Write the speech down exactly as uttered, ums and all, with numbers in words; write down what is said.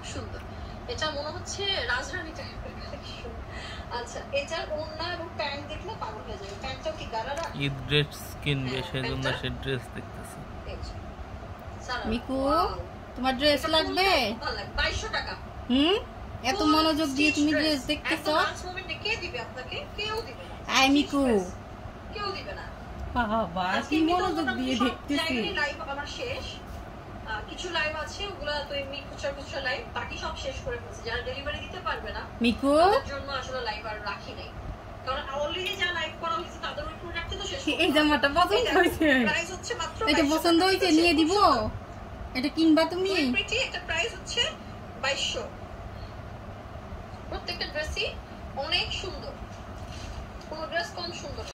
সুন্দর। এটা মনে হচ্ছে রাজরানী টাইপের কালেকশন। আচ্ছা, এটার ওড়না এবং প্যান্ট দেখলে পাগল হয়ে যাবে। প্যান্টটাও কি গারারা? ঈদ ড্রেস কিনবে সেজন্য সে ড্রেস দেখতেছে। মিকু, তোমার ড্রেস লাগবে? বাইশশো টাকা। হুম, এত মনোযোগ দিয়ে তুমি ড্রেস দেখতেছো? কে দিবে আপনাকে? কেউ দিবে না। আই মিকু, কেউ দিবে না। বাবা কি মনোযোগ দিয়ে দেখতেছি। লাইভ আমার শেষ, কিছু লাইভ আছে ওগুলা তো এমনি খুচরা খুচরা লাইভ, বাকি সব শেষ করে ফেলছি। যারা ডেলিভারি দিতে পারবে না মিকু তাদের জন্য আসলে লাইভ আর রাখি নাই, কারণ অলরেডি যা লাইভ করা হয়েছে তাদের ওই প্রোডাক্টই তো শেষ। এই জামাটা পছন্দ হয়েছে? প্রাইস হচ্ছে মাত্র, এটা পছন্দ হয়েছে, নিয়ে দিব। এটা কিনবা তুমি? এটা প্রাইস হচ্ছে বাইশশো। প্রত্যেকটা ড্রেসই অনেক সুন্দর, কোনো ড্রেস কম সুন্দর।